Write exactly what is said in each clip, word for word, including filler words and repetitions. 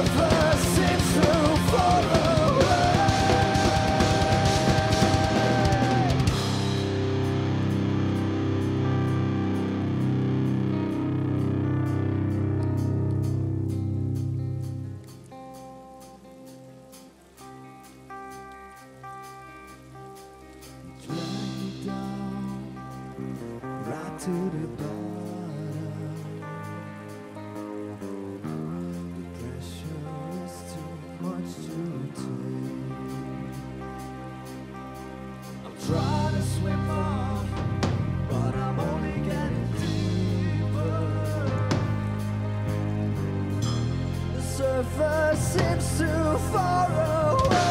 To the bottom, the pressure is too much to take. I'm trying to swim on, but I'm only getting deeper. The surface seems too far away.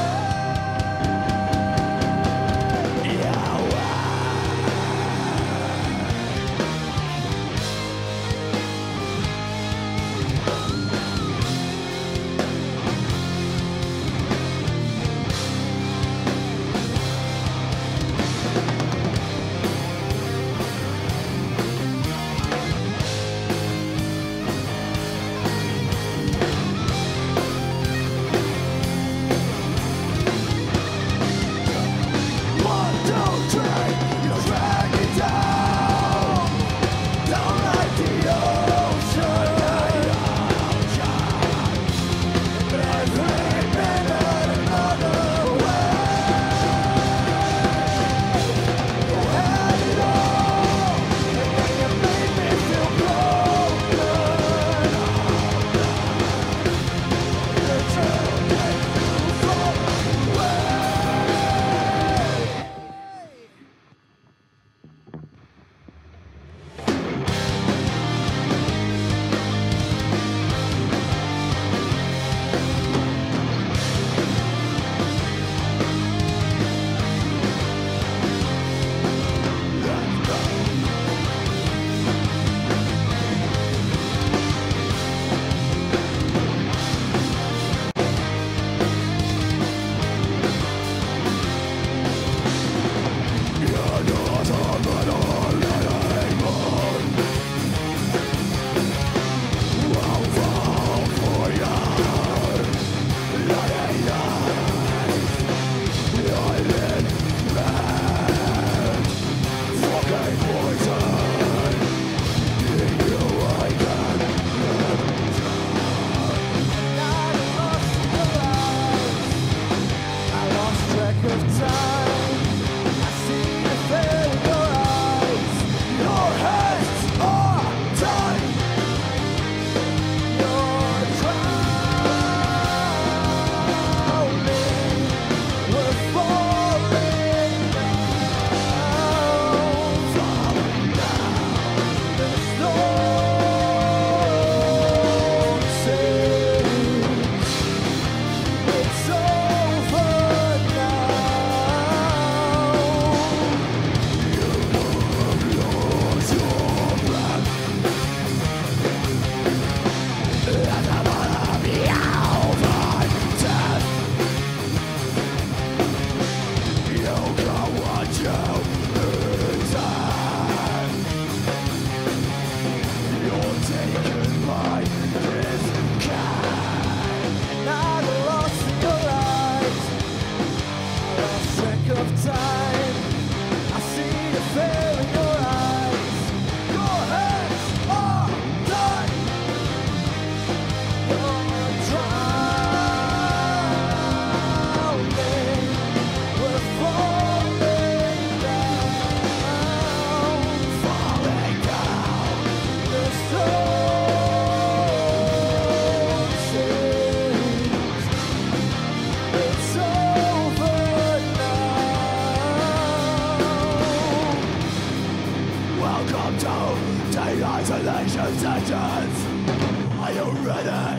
Isolation sentence. Are you ready?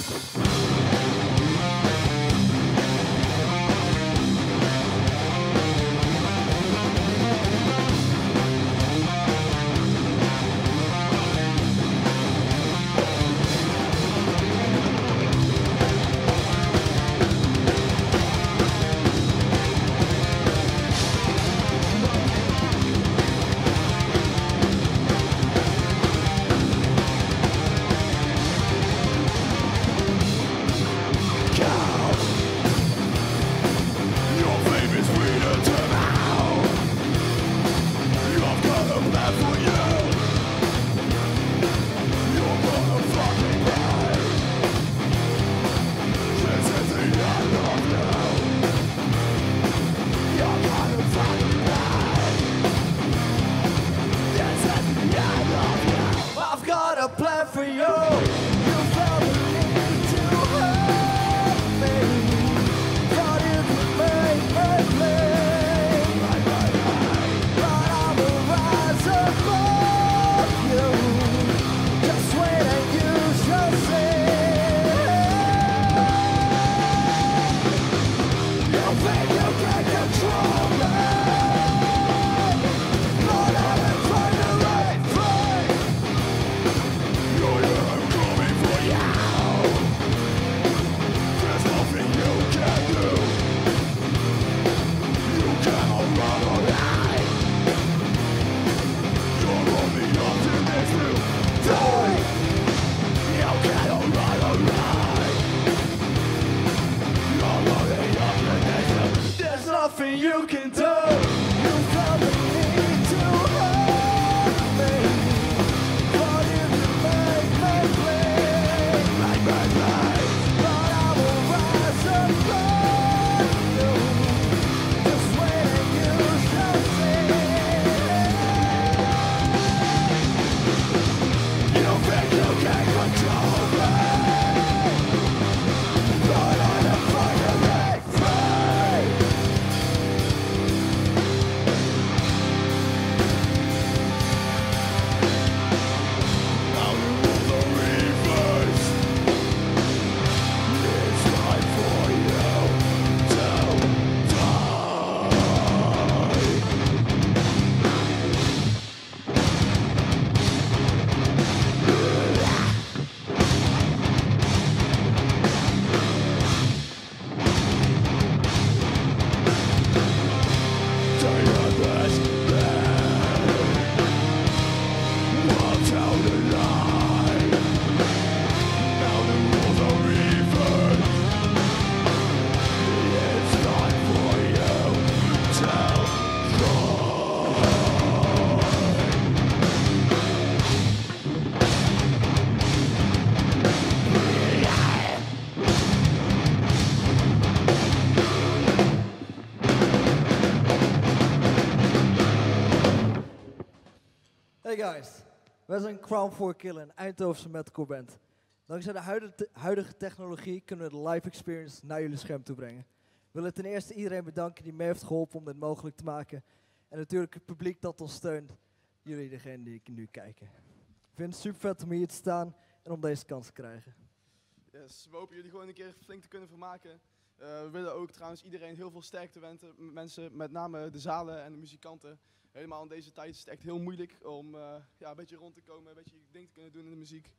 Hey guys, wij zijn Crown for Killing, een Eindhovense metalcore band. Dankzij de huidige, te huidige technologie kunnen we de live experience naar jullie scherm toe brengen. We willen ten eerste iedereen bedanken die mee heeft geholpen om dit mogelijk te maken. En natuurlijk het publiek dat ons steunt. Jullie degene die nu kijken. Ik vind het super vet om hier te staan en om deze kans te krijgen. Yes, we hopen jullie gewoon een keer flink te kunnen vermaken. Uh, we willen ook trouwens iedereen heel veel sterkte wensen. Mensen, met name de zalen en de muzikanten. Helemaal in deze tijd is het echt heel moeilijk om uh, ja, een beetje rond te komen, een beetje je ding te kunnen doen in de muziek.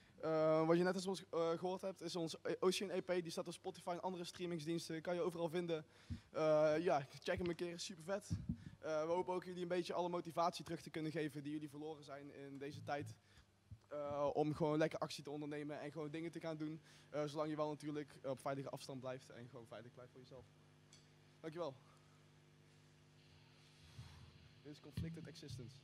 Uh, wat je net als ons uh, gehoord hebt is ons Ocean E P, die staat op Spotify en andere streamingsdiensten, kan je overal vinden. Uh, ja, check hem een keer, super vet. Uh, we hopen ook jullie een beetje alle motivatie terug te kunnen geven die jullie verloren zijn in deze tijd. Uh, om gewoon lekker actie te ondernemen en gewoon dingen te gaan doen. Uh, zolang je wel natuurlijk op veilige afstand blijft en gewoon veilig blijft voor jezelf. Dankjewel. Dit is Conflicted Existence.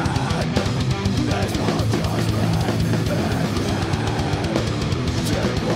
Take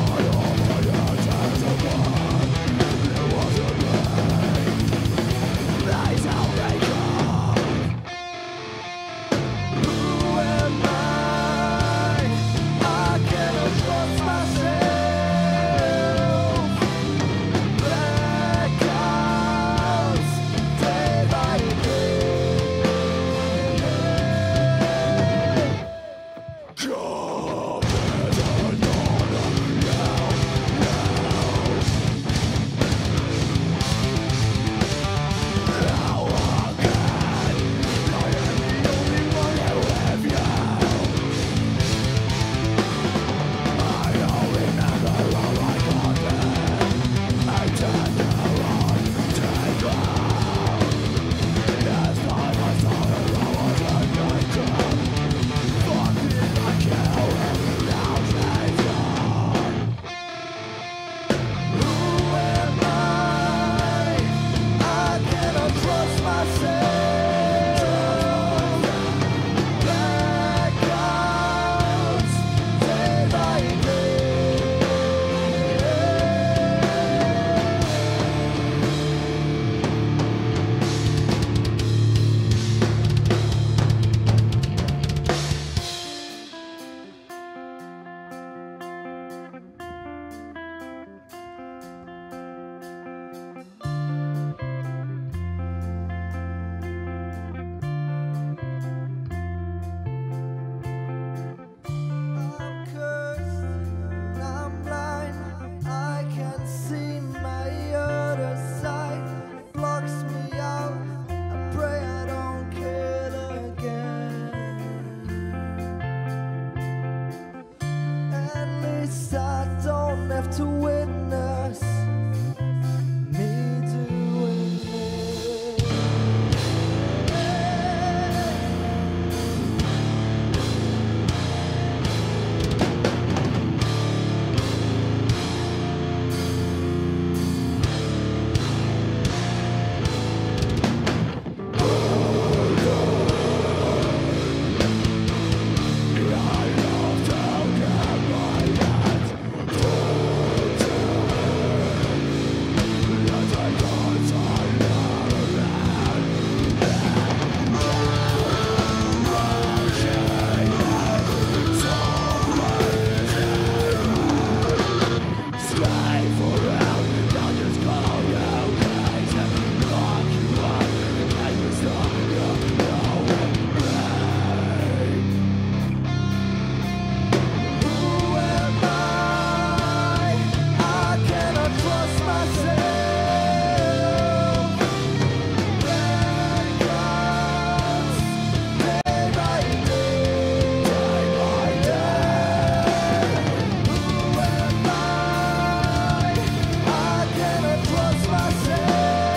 witness me doing this. Who am I? I cannot trust myself. Bad guys, day by day, day by day. Who am I? I cannot trust myself.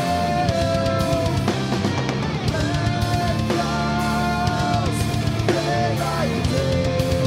Bad guys, day by day.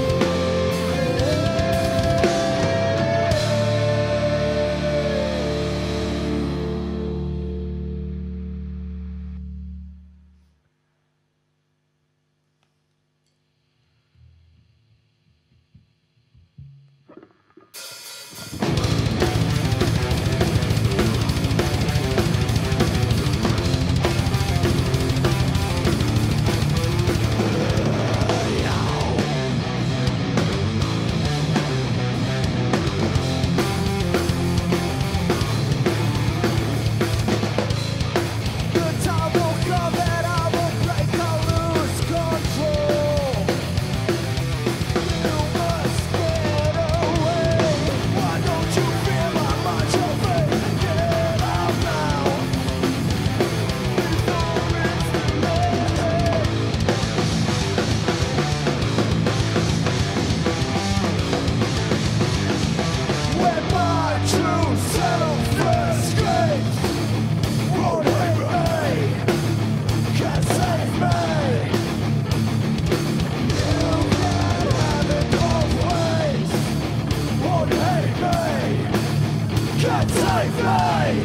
The time will come that I will break, I'll lose control. You must get away. Why don't you feel how much of it? Get out now. Before it's too late. When my true self escapes, won't hate me, can't save me. You can have it both ways. Won't hate me, can't save me.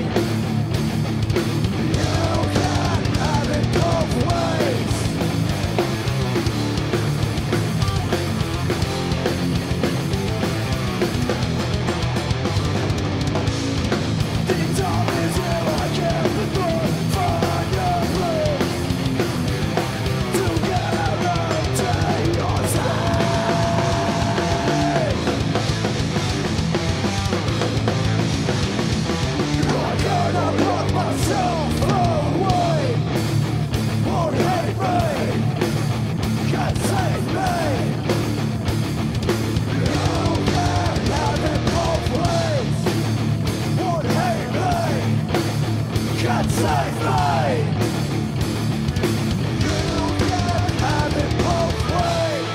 You can have it both ways. Deep down is where I can't find your place. To guarantee your safety. I cannot lock myself away. Won't hate me, can't save me. You can have it both ways. Won't hate me, can't save me. You can have it both ways.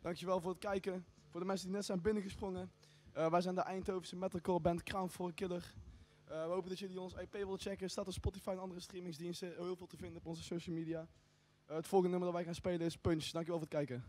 Dankjewel voor het kijken. Voor de mensen die net zijn binnengesprongen. Uh, wij zijn de Eindhovense metalcore band Crown for a Killer. Uh, we hopen dat jullie ons E P willen checken. Staat op Spotify en andere streamingsdiensten. Heel veel te vinden op onze social media. Uh, het volgende nummer dat wij gaan spelen is Punch. Dankjewel voor het kijken.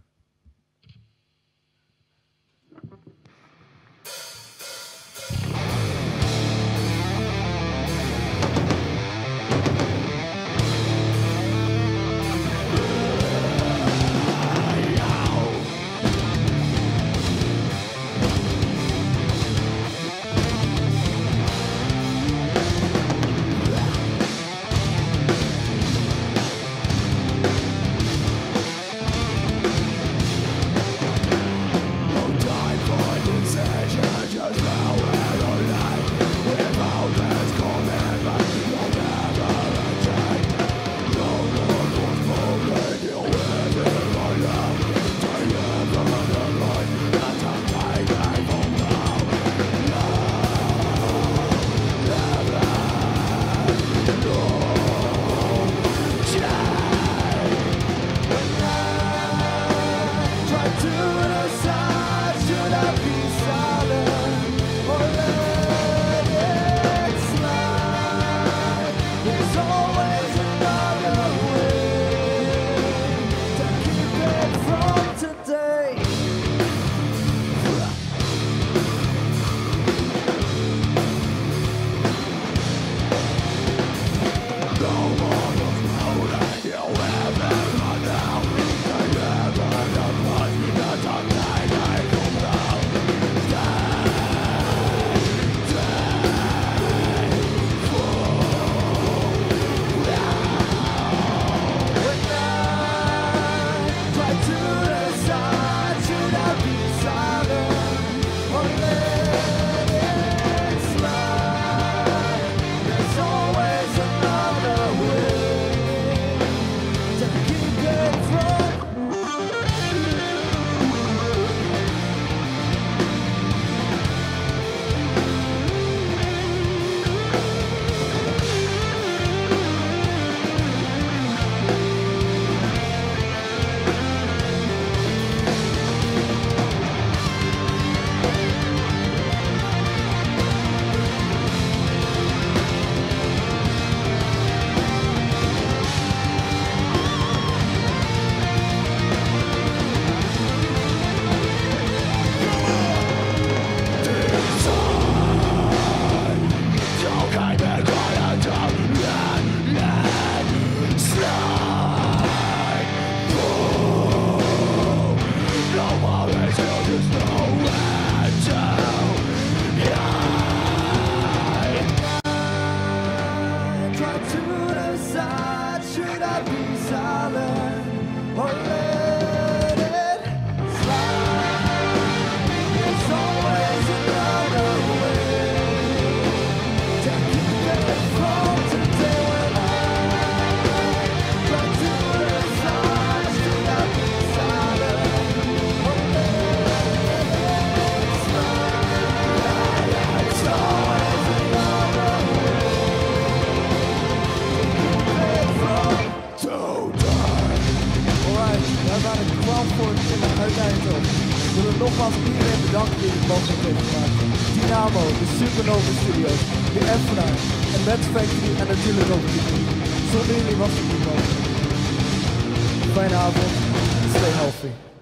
Ik wil nogmaals iedereen bedanken die dit mogelijk heeft gemaakt. Dynamo, de Supernova Studios, de Efra, en Mets Factory en natuurlijk ook de publiek. Zonder jullie was het niet mogelijk. Fijne avond, stay healthy.